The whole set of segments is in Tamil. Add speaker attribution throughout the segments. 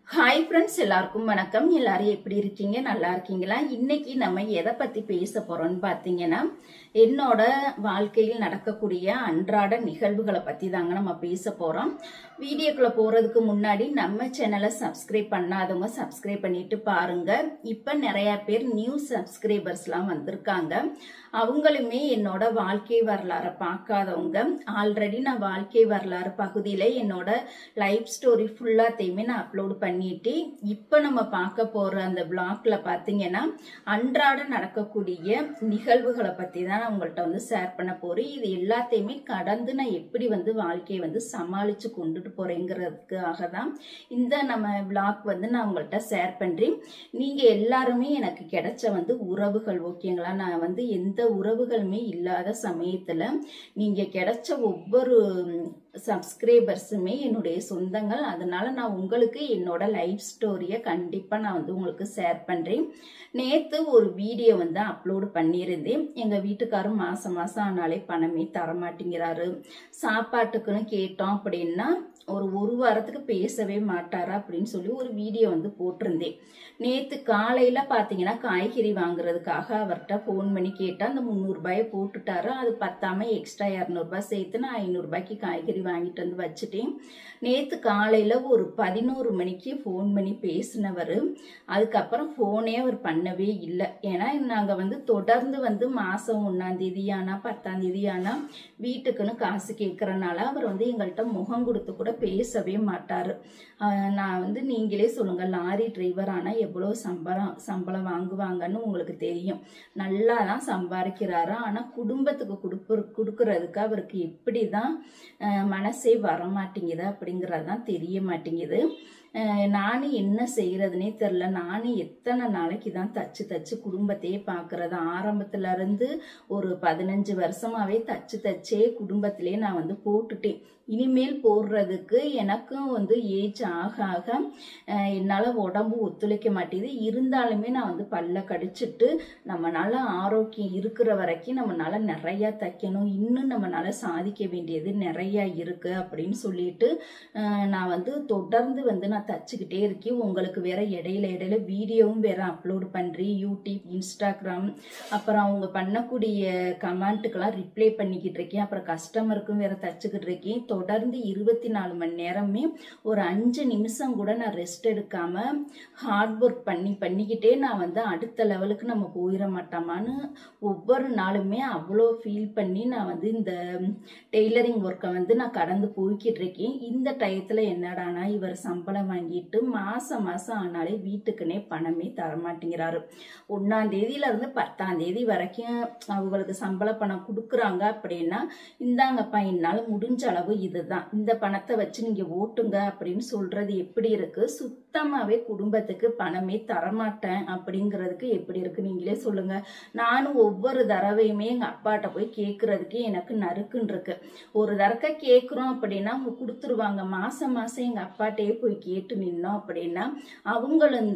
Speaker 1: ஹாய் ஃப்ரெண்ட்ஸ், எல்லாருக்கும் வணக்கம். எல்லாரும் எப்படி இருக்கீங்க? நல்லா இருக்கீங்களா? இன்னைக்கு நம்ம எதை பத்தி பேச போறோம்னு பாத்தீங்கன்னா, என்னோட வாழ்க்கையில் நடக்கக்கூடிய அன்றாட நிகழ்வுகளை பத்தி தாங்க நம்ம பேச போறோம். வீடியோக்குள்ள போறதுக்கு முன்னாடி நம்ம சேனலை சப்ஸ்கிரைப் பண்ணாதவங்க சப்ஸ்கிரைப் பண்ணிட்டு பாருங்க. இப்ப நிறைய பேர் நியூ சப்ஸ்கிரைபர்ஸ் எல்லாம் வந்திருக்காங்க. அவங்களுமே என்னோட வாழ்க்கை வரலாறை பார்க்காதவங்க. ஆல்ரெடி நான் வாழ்க்கை வரலாறு பகுதியில என்னோட லைஃப் ஸ்டோரி ஃபுல்லாத்தையுமே நான் அப்லோட் பண்ணிட்டு, இப்ப நம்ம பார்க்க போற அந்த பிளாக்ல பாத்தீங்கன்னா அன்றாட நடக்கக்கூடிய நிகழ்வுகளை பத்தி தான் நான் உங்கள்கிட்ட வந்து ஷேர் பண்ண போறேன். இது எல்லாத்தையுமே கடந்து நான் எப்படி வந்து வாழ்க்கையை வந்து சமாளிச்சு கொண்டுட்டு போறேங்கிறதுக்காக தான் இந்த நம்ம பிளாக் வந்து நான் உங்கள்கிட்ட ஷேர் பண்றேன். நீங்க எல்லாருமே எனக்கு கிடைச்ச வந்து உறவுகள், ஓகேங்களா? நான் வந்து எந்த உறவுகளுமே இல்லாத சமயத்துல நீங்க கிடைச்ச ஒவ்வொரு சப்ஸ்கிரைபர்ஸுமே என்னுடைய சொந்தங்கள். அதனால நான் உங்களுக்கு என்னோட லைஃப் ஸ்டோரியை கண்டிப்பா நான் வந்து உங்களுக்கு ஷேர் பண்றேன். நேத்து ஒரு வீடியோ வந்து அப்லோடு பண்ணியிருந்தேன். எங்க வீட்டுக்காரரும் மாசம் ஆனாலே பணமே தரமாட்டேங்கிறாரு. சாப்பாட்டுக்குன்னு கேட்டோம் அப்படின்னா ஒரு வாரத்துக்கு பேசவே மாட்டாரா அப்படின்னு சொல்லி ஒரு வீடியோ வந்து போட்டிருந்தேன். நேத்து காலையில பாத்தீங்கன்னா காய்கறி வாங்குறதுக்காக அவர்கிட்ட போன் பண்ணி கேட்டா அந்த 300 ரூபாயை போட்டுட்டாரு. அது பத்தாம எக்ஸ்ட்ரா 200 ரூபாய் சேர்த்து நான் 500 ரூபாய்க்கு காய்கறி வாங்கிட்டு வந்து வச்சுட்டேன். நேத்து காலையில ஒரு 11 மணிக்கு போன் பண்ணி பேசினவர் அதுக்கப்புறம் போனே அவர் பண்ணவே இல்லை. ஏன்னா நாங்க வந்து தொடர்ந்து வந்து மாசம் 1ஆம் தேதி ஆனா 10ஆம் தேதி ஆனா வீட்டுக்குன்னு காசு கேட்கறனால அவர் வந்து எங்கள்கிட்ட முகம் கொடுத்து கூட பேசவே மாட்டாரு. நான் வந்து நீங்களே சொல்லுங்க, லாரி டிரைவர் ஆனா எவ்வளவு சம்பளம் வாங்குவாங்கன்னு உங்களுக்கு தெரியும். நல்லா தான் சம்பாதிக்கிறாரு. ஆனா குடும்பத்துக்கு கொடுக்கறதுக்கு அவருக்கு எப்படிதான் மனசே வரமாட்டேங்குது அப்படிங்கறதுதான் தெரிய மாட்டேங்குது. நானும் என்ன செய்யறதுனே தெரியல. நானும் எத்தனை நாளைக்கு தான் தச்சு குடும்பத்தையே பாக்குறது. ஆரம்பத்துல இருந்து ஒரு 15 வருஷமாவே தச்சே குடும்பத்திலே நான் வந்து போட்டுட்டேன். இனிமேல் போடுறதுக்கு எனக்கும் வந்து ஏஜ் ஆக என்னால உடம்பு ஒத்துழைக்க மாட்டேது. இருந்தாலுமே நான் வந்து பல்ல கடிச்சிட்டு நம்மளால ஆரோக்கியம் இருக்கிற வரைக்கும் நம்மளால நிறைய தைக்கணும், இன்னும் நம்மளால சாதிக்க வேண்டியது நிறைய இருக்கு அப்படின்னு சொல்லிட்டு நான் வந்து தொடர்ந்து வந்து நான் தச்சுக்கிட்டே இருக்கேன். உங்களுக்கு வேற இடையில வீடியோவும் வேற அப்லோடு பண்றேன். யூடியூப், இன்ஸ்டாகிராம், அப்புறம் அவங்க பண்ணக்கூடிய கமெண்ட்டுக்கெல்லாம் ரிப்ளை பண்ணிக்கிட்டு இருக்கேன். அப்புறம் கஸ்டமருக்கும் வேற தச்சுக்கிட்டு இருக்கேன். தொடர்ந்து 24 மணி நேரமே ஒரு 5 நிமிஷம் கூட நான் ரெஸ்ட் எடுக்காம ஹார்ட் ஒர்க் பண்ணிக்கிட்டே நான் வந்து அடுத்த லெவலுக்கு நம்ம போயிட மாட்டோமான்னு ஒவ்வொரு நாளுமே அவ்வளோ ஃபீல் பண்ணி நான் வந்து இந்த டெய்லரிங் ஒர்க்கை வந்து நான் கடந்து போய்கிட்டு இருக்கேன். இந்த டயத்துல என்னடானா இவர் சம்பளம் வாங்கிட்டு மாசம் ஆனாலே வீட்டுக்குன்னே பணமே தரமாட்டேங்கிறாரு. 1ஆம் தேதியில இருந்து 10ஆம் தேதி வரைக்கும் அவங்களுக்கு சம்பள பணம் கொடுக்குறாங்க அப்படின்னா, இந்தாங்கப்பா என்னால முடிஞ்ச அளவு இதுதான், இந்த பணத்தை வச்சு நீங்க ஓட்டுங்க அப்படின்னு சொல்றது எப்படி இருக்கு? சுத்தமாவே குடும்பத்துக்கு பணமே தரமாட்டேன் அப்படிங்கிறதுக்கு எப்படி இருக்கு நீங்களே சொல்லுங்க. நானும் ஒவ்வொரு தடவையுமே எங்க அப்பாட்ட போய் கேட்கறதுக்கு எனக்கு நறுக்குன்னு இருக்கு. ஒரு தடவை கேட்குறோம் அப்படின்னா அவங்க கொடுத்துருவாங்க. மாசம் எங்க அப்பாட்டையே போய் கேட்டு நின்னோம் அப்படின்னா அவங்களும்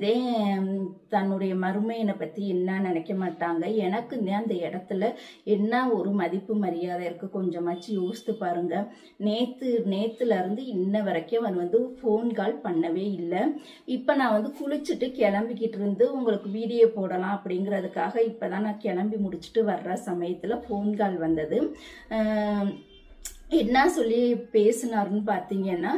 Speaker 1: தன்னுடைய மருமையினை பத்தி என்ன நினைக்க மாட்டாங்க. எனக்கு அந்த இடத்துல என்ன ஒரு மதிப்பு மரியாதை இருக்கு? கொஞ்சமாச்சு யோசித்து பாருங்க. நேத்துல இருந்து இன்ன வரைக்கும் அவன் வந்து போன் கால் பண்ணவே இல்லை. இப்ப நான் வந்து குளிச்சுட்டு கிளம்பிக்கிட்டு இருந்து உங்களுக்கு வீடியோ போடலாம் அப்படிங்கிறதுக்காக இப்பதான் நான் கிளம்பி முடிச்சுட்டு வர்ற சமயத்துல போன் கால் வந்தது. என்ன சொல்லி பேசினாருன்னு பாத்தீங்கன்னா,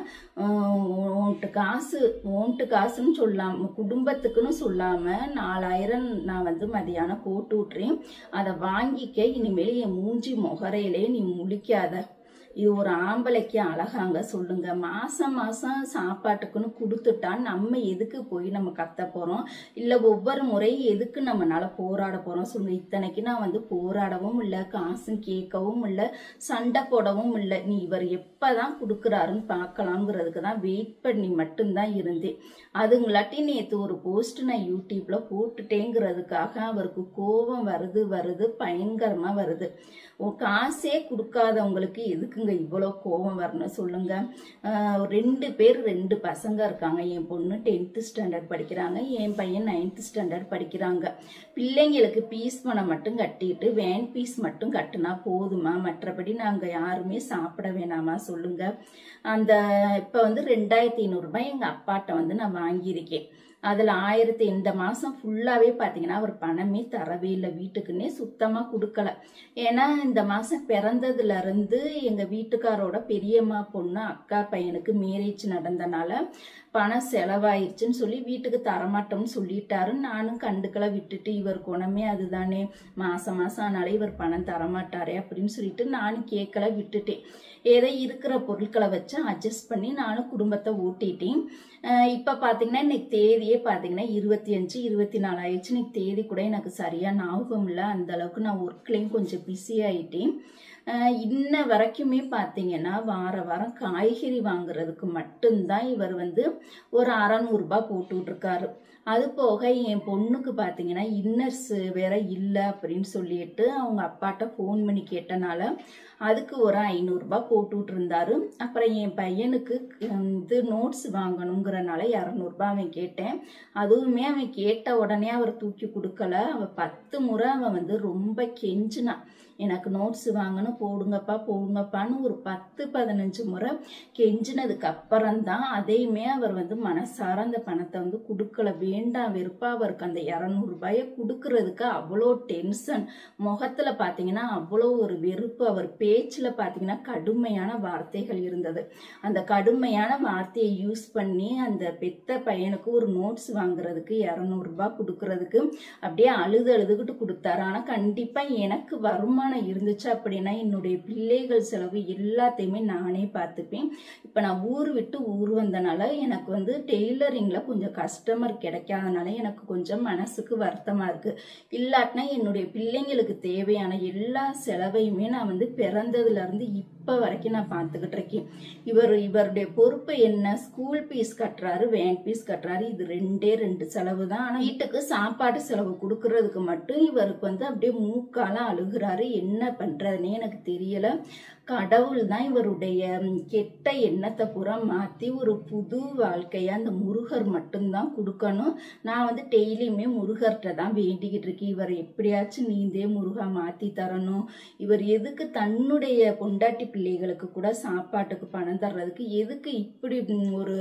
Speaker 1: உன்ட்டு காசுன்னு சொல்லாம குடும்பத்துக்குன்னு சொல்லாம 4000 நான் வந்து மதியானம் போட்டு விட்டுறேன், அதை வாங்கிக்க, இனிமேல் என் மூஞ்சி முகரையிலே நீ முழிக்காத. இது ஒரு ஆம்பளைக்கு அழகாங்க சொல்லுங்க? மாசம் சாப்பாட்டுக்குன்னு கொடுத்துட்டா நம்ம எதுக்கு போய் நம்ம கத்த போறோம்? இல்ல ஒவ்வொரு முறையும் எதுக்கு நம்மளால போராட போறோம் சொல்லுங்க? இத்தனைக்கு நான் வந்து போராடவும் இல்லை, காசும் கேட்கவும் இல்லை, சண்டை போடவும் இல்லை. நீ இவர் எப்பதான் கொடுக்குறாருன்னு பார்க்கலாங்கிறதுக்கு தான் வெயிட் பண்ணி மட்டும்தான் இருந்தேன். அதுங்களாட்டி நேற்று ஒரு போஸ்ட் நான் யூடியூப்ல போட்டுட்டேங்கிறதுக்காக அவருக்கு கோபம் வருது பயங்கரமா வருது. காசே கொடுக்காதவங்களுக்கு எதுக்குங்க எதுக்குங்க இவ்வளோ கோபம் வரணும் சொல்லுங்க. 2 பேர் 2 பசங்க இருக்காங்க. என் பொண்ணு 10th ஸ்டாண்டர்ட் படிக்கிறாங்க, என் பையன் 9th ஸ்டாண்டர்ட் படிக்கிறாங்க. பிள்ளைங்களுக்கு பீஸ் பணம் மட்டும் கட்டிட்டு வேன் பீஸ் மட்டும் கட்டினா போதுமா? மற்றபடி நாங்கள் யாருமே சாப்பிட வேணாமா சொல்லுங்க. அந்த இப்போ வந்து 2500 ரூபாய் எங்கள் அப்பாட்ட வந்து நான் வாங்கியிருக்கேன். அதில் 1000 இந்த மாதம் ஃபுல்லாகவே பார்த்தீங்கன்னா அவர் பணமே தரவே இல்லை, வீட்டுக்குன்னே சுத்தமாக கொடுக்கல. ஏன்னா இந்த மாதம் பிறந்ததுலேருந்து எங்கள் வீட்டுக்காரோட பெரியம்மா பொண்ணு அக்கா பையனுக்கு மேரேஜ் நடந்தனால பணம் செலவாயிருச்சுன்னு சொல்லி வீட்டுக்கு தரமாட்டோம்னு சொல்லிட்டாரு. நானும் கண்டுக்கல, விட்டுட்டு இவர் குணமே அதுதானே, மாதம் ஆனாலே இவர் பணம் தரமாட்டாரே அப்படின்னு சொல்லிட்டு நானும் கேட்கல, விட்டுட்டேன். ஏதோ இருக்கிற பொருட்களை வச்சு அட்ஜஸ்ட் பண்ணி நானும் குடும்பத்தை ஓட்டிட்டேன். இப்போ பார்த்தீங்கன்னா இன்னைக்கு தேதியே பார்த்தீங்கன்னா 25, 24 ஆயிடுச்சு. இன்னைக்கு தேதி கூட எனக்கு சரியாக ஞாபகம் இல்லை, அந்த அளவுக்கு நான் ஒர்க்லேயும் கொஞ்சம் பிஸி ஆகிட்டேன். இன்ன வரைக்குமே பார்த்தீங்கன்னா வாரம் காய்கறி வாங்குறதுக்கு மட்டும்தான் இவர் வந்து ஒரு 600 ரூபாய் போட்டுட்ருக்காரு. அது போக என் பொண்ணுக்கு பார்த்தீங்கன்னா இன்னர்ஸ் வேற இல்லை அப்படின்னு சொல்லிட்டு அவங்க அப்பாட்ட ஃபோன் பண்ணி கேட்டனால அதுக்கு ஒரு 500 ரூபாய் போட்டுட்டு இருந்தாரு. அப்புறம் என் பையனுக்கு இது நோட்ஸ் வாங்கணுங்கிறனால 200 ரூபாய் அவன் கேட்டேன். அதுவுமே அவன் கேட்ட உடனே அவர் தூக்கி கொடுக்கல. அவன் 10 முறை அவன் வந்து ரொம்ப கெஞ்சினான், எனக்கு நோட்ஸ் வாங்கணும், போடுங்கப்பான்னு ஒரு 10-15 முறை கெஞ்சினதுக்கு அப்புறம்தான் அதையுமே அவர் வந்து மனசார அந்த பணத்தை வந்து கொடுக்கல. வேண்டாம் வெறுப்பா அவருக்கு அந்த 200 ரூபாயை கொடுக்கறதுக்கு அவ்வளோ டென்ஷன், முகத்துல பார்த்தீங்கன்னா அவ்வளோ ஒரு வெறுப்பு, அவர் பேச்சுல பார்த்தீங்கன்னா கடுமையான வார்த்தைகள் இருந்தது. அந்த கடுமையான வார்த்தையை யூஸ் பண்ணி அந்த பெத்த பையனுக்கு ஒரு நோட்ஸ் வாங்குறதுக்கு 200 ரூபாய் கொடுக்கறதுக்கு அப்படியே அழுதுகிட்டு கொடுத்தாரு. ஆனா கண்டிப்பா எனக்கு வருமானம் இருந்துச்சு அப்படின்னா என்னுடைய பிள்ளைகள் செலவு எல்லாத்தையுமே நானே பார்த்துப்பேன். இப்ப நான் ஊர் விட்டு ஊர் வந்தனால எனக்கு வந்து டெய்லரிங்ல கொஞ்சம் கஸ்டமர் கிடைக்காதனால எனக்கு கொஞ்சம் மனசுக்கு வருத்தமா இருக்கு. இல்லாட்டினா என்னுடைய பிள்ளைங்களுக்கு தேவையான எல்லா செலவையுமே நான் வந்து பிறந்ததுல இருந்து இப்ப வரைக்கும் நான் பார்த்துக்கிட்டு இருக்கேன். இவருடைய பொறுப்பு என்ன? ஸ்கூல் ஃபீஸ் கட்டுறாரு, வேன் ஃபீஸ் கட்டுறாரு, இது 2 செலவு தான். ஆனா வீட்டுக்கு சாப்பாடு செலவு கொடுக்கறதுக்கு மட்டும் இவருக்கு வந்து அப்படியே மூக்கால அழுகுறாரு. என்ன பண்றதுன்னே எனக்கு தெரியல. கடவுள் தான் இவருடைய கெட்ட எண்ணத்தை பூரா மாத்தி ஒரு புது வாழ்க்கையா அந்த முருகர் மட்டும்தான் கொடுக்கணும். நான் வந்து டெய்லியுமே முருகர்கிட்ட தான் வேண்டிக்கிட்டு இருக்கேன், இவர் எப்படியாச்சும் நீந்தே முருகா மாத்தி தரணும். இவர் எதுக்கு தன்னுடைய பொண்டாட்டி பிள்ளைகளுக்கு கூட சாப்பாட்டுக்கு பணம் தர்றதுக்கு எதுக்கு இப்படி ஒரு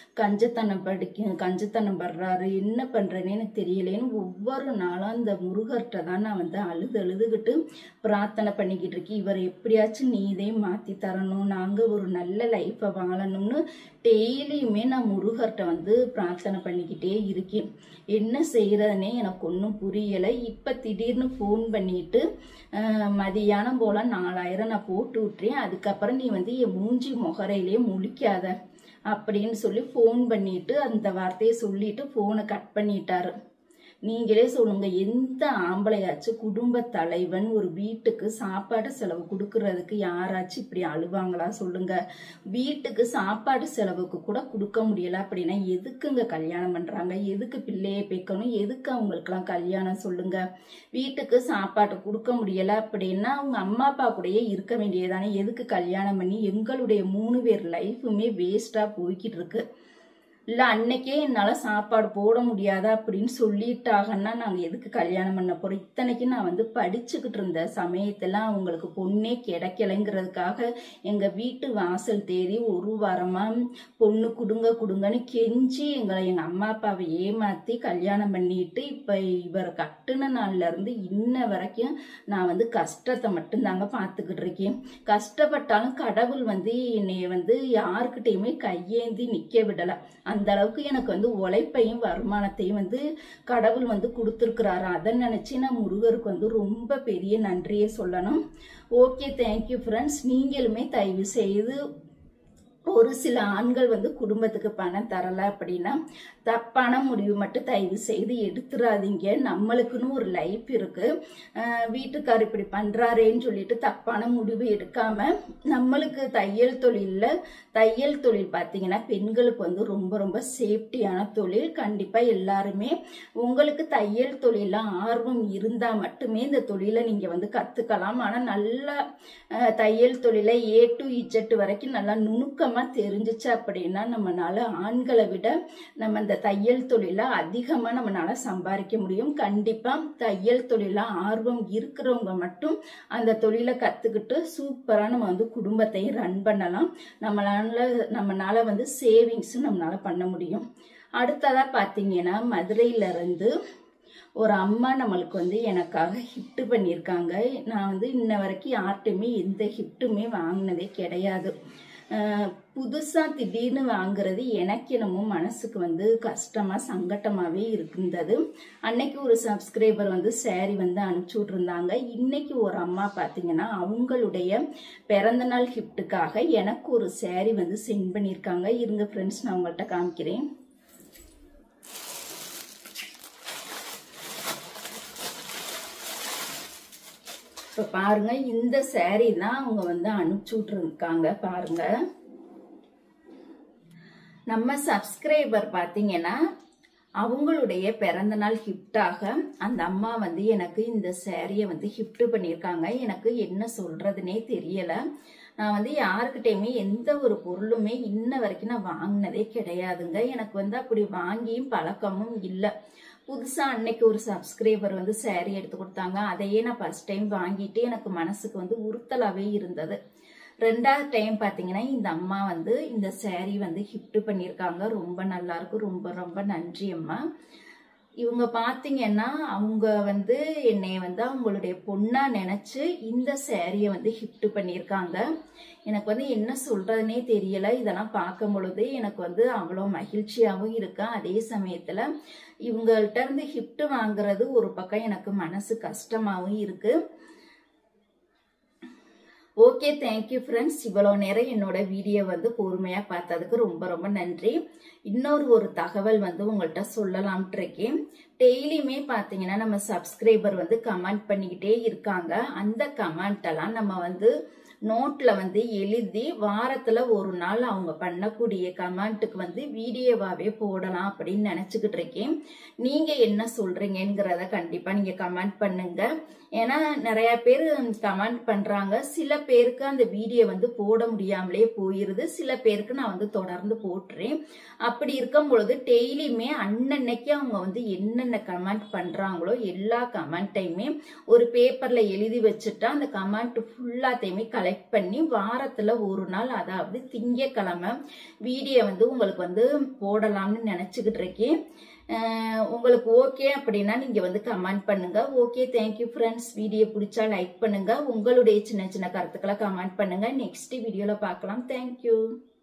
Speaker 1: கஞ்சத்தனம் படுறாரு, என்ன பண்றேன்னு எனக்கு தெரியலேன்னு ஒவ்வொரு நாளும் அந்த முருகர்கிட்ட தான் நான் வந்து அழுதுகிட்டு பிரார்த்தனை பண்ணிக்கிட்டு இருக்கேன். இவர் எப்படியாச்சும் நீ இதே மாத்தி தரணும், நாங்க ஒரு நல்ல லைஃபை வாழணும்னு டெய்லியுமே நான் முருகர்கிட்ட வந்து பிரார்த்தனை பண்ணிக்கிட்டே இருக்கேன். என்ன செய்யறதுனே எனக்கு ஒன்றும் புரியலை. இப்ப திடீர்னு ஃபோன் பண்ணிட்டு மதியானம் போல 4000 நான் போட்டு விட்டுறேன், அதுக்கப்புறம் நீ வந்து என் மூஞ்சி முகரையிலே முழிக்காத அப்படின்னு சொல்லி ஃபோன் பண்ணிட்டு அந்த வார்த்தையை சொல்லிட்டு ஃபோனை கட் பண்ணிட்டாரு. நீங்களே சொல்லுங்க, எந்த ஆம்பளையாச்சும் குடும்ப தலைவன் ஒரு வீட்டுக்கு சாப்பாடு செலவு கொடுக்கறதுக்கு யாராச்சும் இப்படி அழுவாங்களா சொல்லுங்க? வீட்டுக்கு சாப்பாடு செலவுக்கு கூட கொடுக்க முடியல அப்படின்னா எதுக்குங்க கல்யாணம் பண்றாங்க? எதுக்கு பிள்ளையை பேக்கணும்? எதுக்கு அவங்களுக்குலாம் கல்யாணம் சொல்லுங்க? வீட்டுக்கு சாப்பாடு கொடுக்க முடியல அப்படின்னா அவங்க அம்மா அப்பா கூடயே இருக்க வேண்டியதானே, எதுக்கு கல்யாணம் பண்ணி எங்களுடைய 3 பேர் லைஃபுமே வேஸ்டா போய்கிட்டு இருக்கு. இல்லை அன்னைக்கே என்னால் சாப்பாடு போட முடியாதா அப்படின்னு சொல்லிட்டாங்கன்னா நாங்கள் எதுக்கு கல்யாணம் பண்ண போகிறோம்? இத்தனைக்கு நான் வந்து படிச்சுக்கிட்டு இருந்த சமயத்தில் அவங்களுக்கு பொண்ணே கிடைக்கலைங்கிறதுக்காக எங்கள் வீட்டு வாசல் தேடி ஒரு வாரமாக பொண்ணு கொடுங்கன்னு கெஞ்சி எங்கள் அம்மா அப்பாவை ஏமாற்றி கல்யாணம் பண்ணிட்டு இப்போ இவர் கட்டுன நாள்லேருந்து இன்ன வரைக்கும் நான் வந்து கஷ்டத்தை மட்டும்தாங்க பார்த்துக்கிட்டு இருக்கேன். கஷ்டப்பட்டாலும் கடவுள் வந்து என்னைய வந்து யாருக்கிட்டையுமே கையேந்தி நிற்க விடலை. அந்த அளவுக்கு எனக்கு வந்து உழைப்பையும் வருமானத்தையும் வந்து கடவுள் வந்து கொடுத்துருக்கிறாரு. அதை நினைச்சு நான் முருகருக்கு வந்து ரொம்ப பெரிய நன்றியை சொல்லணும். Okay, thank you friends. நீங்களுமே தயவு செய்து ஒரு சில ஆண்கள் வந்து குடும்பத்துக்கு பணம் தரல அப்படின்னா தப்பான முடிவு மட்டும் தயவு செய்து எடுத்துறாதீங்க. நம்மளுக்குன்னு ஒரு லைஃப் இருக்கு. வீட்டுக்கார் இப்படி பண்றாரேன்னு சொல்லிட்டு தப்பான முடிவு எடுக்காம நம்மளுக்கு தையல் தொழில் பார்த்தீங்கன்னா பெண்களுக்கு வந்து ரொம்ப ரொம்ப சேஃப்டியான தொழில். கண்டிப்பா எல்லாருமே உங்களுக்கு தையல் தொழில ஆர்வம் இருந்தா மட்டுமே இந்த தொழிலை நீங்க வந்து கத்துக்கலாம். ஆனா நல்லா தையல் தொழிலை A to Z வரைக்கும் நல்லா நுணுக்கமா தெரிஞ்சிச்சு அப்படின்னா நம்மளால ஆண்களை விட நம்ம இந்த தையல் தொழில அதிகமா நம்மளால சம்பாதிக்க முடியும். கண்டிப்பா தையல் தொழில ஆர்வம் இருக்கிறவங்க மட்டும் அந்த தொழிலை கத்துக்கிட்டு சூப்பரா நம்ம வந்து குடும்பத்தையும் ரன் பண்ணலாம். நம்மளால வந்து சேவிங்ஸும் நம்மளால பண்ண முடியும். அடுத்ததா பாத்தீங்கன்னா மதுரையில இருந்து ஒரு அம்மா நம்மளுக்கு வந்து எனக்காக ஹிஃப்ட் பண்ணியிருக்காங்க. நான் வந்து இன்ன வரைக்கும் யார்கிட்டையுமே எந்த ஹிஃப்ட்டுமே வாங்கினதே கிடையாது. புதுசா திடீர்னு வாங்குறது எனக்கு என்னமோ மனசுக்கு வந்து கஷ்டமா சங்கட்டமாவே இருந்தது. அன்னைக்கு ஒரு சப்ஸ்கிரைபர் வந்து saree வந்து அனுப்பிச்சு விட்டுருந்தாங்க. இன்னைக்கு ஒரு அம்மா பாத்தீங்கன்னா அவங்களுடைய பிறந்தநாள் கிஃப்ட்டுக்காக எனக்கு ஒரு saree வந்து சென்ட் பண்ணியிருக்காங்க. இருங்க ஃப்ரெண்ட்ஸ், நான் உங்கள்கிட்ட காமிக்கிறேன். இப்ப பாருங்க, இந்த saree தான் அவங்க வந்து அனுப்பிச்சு விட்டுருக்காங்க. பாருங்க, நம்ம சப்ஸ்கிரைபர் பாத்தீங்கன்னா அவங்களுடைய பிறந்தநாள் கிஃப்டாக அந்த அம்மா வந்து எனக்கு இந்த சாரியை வந்து கிஃப்ட் பண்ணியிருக்காங்க. எனக்கு என்ன சொல்றதுனே தெரியல. நான் வந்து யாருக்கிட்டையுமே எந்த ஒரு பொருளுமே இன்ன வரைக்கும் நான் வாங்கினதே கிடையாதுங்க. எனக்கு வந்து அப்படி வாங்கியும் பழக்கமும் இல்லை. புதுசா அன்னைக்கு ஒரு சப்ஸ்கிரைபர் வந்து saree எடுத்து கொடுத்தாங்க. அதையே நான் ஃபர்ஸ்ட் டைம் வாங்கிட்டு எனக்கு மனசுக்கு வந்து உறுத்தலாவே இருந்தது. ரெண்டாவது டைம் பாத்தீங்கன்னா இந்த அம்மா வந்து இந்த saree வந்து கிஃப்ட் பண்ணியிருக்காங்க. ரொம்ப நல்லா இருக்கு. ரொம்ப ரொம்ப நன்றி அம்மா. இவங்க பாத்தீங்கன்னா அவங்க வந்து என்னைய வந்து அவங்களுடைய பொண்ணா நினைச்சு இந்த சாரியை வந்து கிஃப்ட் பண்ணியிருக்காங்க. எனக்கு வந்து என்ன சொல்றதுனே தெரியல. இதெல்லாம் பார்க்கும் பொழுது எனக்கு வந்து அவ்வளோ மகிழ்ச்சியாகவும் இருக்கு. அதே சமயத்துல இவங்கள்ட்ட இருந்து கிஃப்ட் வாங்குறது ஒரு பக்கம் எனக்கு மனசு கஷ்டமாகவும் இருக்கு. Okay, thank you friends. இவ்வளோ நேரம் என்னோட வீடியோ வந்து பொறுமையா பார்த்ததுக்கு ரொம்ப ரொம்ப நன்றி. இன்னொரு தகவல் வந்து உங்கள்கிட்ட சொல்லலாம்ட்டு இருக்கேன். டெய்லியுமே பார்த்தீங்கன்னா நம்ம சப்ஸ்கிரைபர் வந்து கமெண்ட் பண்ணிக்கிட்டே இருக்காங்க. அந்த கமெண்ட் எல்லாம் நம்ம வந்து நோட்ல வந்து எழுதி வாரத்துல ஒரு நாள் அவங்க பண்ணக்கூடிய கமெண்ட்டுக்கு வந்து வீடியோவாவே போடலாம் அப்படின்னு நினைச்சுக்கிட்டு இருக்கேன். நீங்க என்ன சொல்றீங்கிறத கண்டிப்பா நீங்க கமெண்ட் பண்ணுங்க. ஏன்னா நிறைய பேர் கமெண்ட் பண்றாங்க. சில பேருக்கு அந்த வீடியோ வந்து போட முடியாமலே போயிருது. சில பேருக்கு நான் வந்து தொடர்ந்து போட்டுறேன். அப்படி இருக்கும் பொழுது டெய்லியுமே அன்னன்னைக்கு அவங்க வந்து என்னென்ன கமெண்ட் பண்றாங்களோ எல்லா கமெண்ட்டையுமே ஒரு பேப்பர்ல எழுதி வச்சுட்டா அந்த கமெண்ட் ஃபுல்லாத்தையுமே கலெக்ட் பண்ணி வாரத்துல ஒரு நாள், அதாவது திங்கட்கிழமை வீடியோ வந்து உங்களுக்கு வந்து போடலாம்னு நினைச்சுக்கிட்டு இருக்கேன். உங்களுக்கு ஓகே அப்படின்னா நீங்க வந்து கமெண்ட் பண்ணுங்க. Okay, thank you friends. வீடியோ பிடிச்சா லைக் பண்ணுங்க. உங்களுடைய சின்ன சின்ன கருத்துக்களை கமெண்ட் பண்ணுங்க. நெக்ஸ்ட் வீடியோல பார்க்கலாம். தேங்க்யூ.